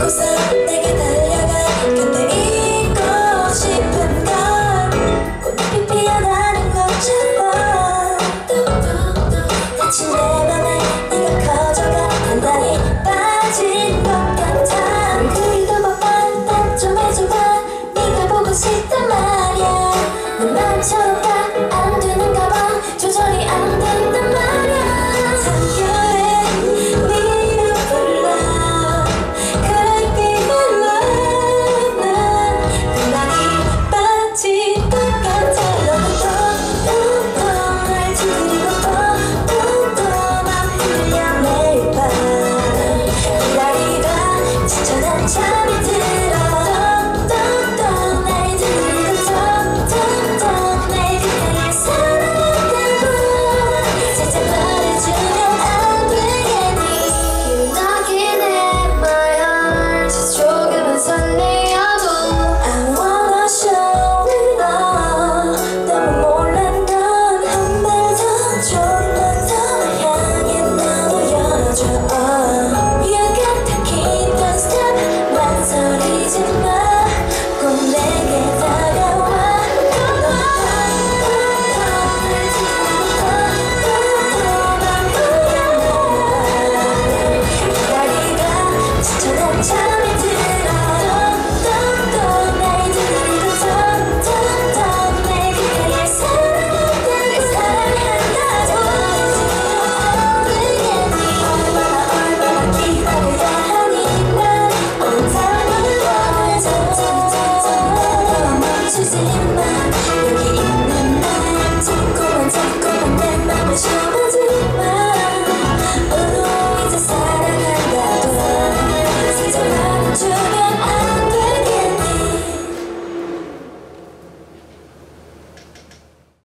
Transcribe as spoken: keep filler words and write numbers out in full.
웃어 내게 달려가 곁에 있고 싶은 걸 꽃잎이 피어나는 것처럼 뚝뚝뚝 다친 내 맘에 네가 커져가 단단히 빠진 것 같아. 그리도 뻔뻔 좀 해줘봐. 네가 보고 싶단 말야. 내 마음처럼 다 안 되는가 봐. 조절이 안 된단 말야. 한결에 위로 불러 Could I be in love. 난 많이 빠진 것 같아. 너도 또또또 날 두드리고 또또또 맘 흘려 매일 밤 기다리다 지쳐 난 잠이 들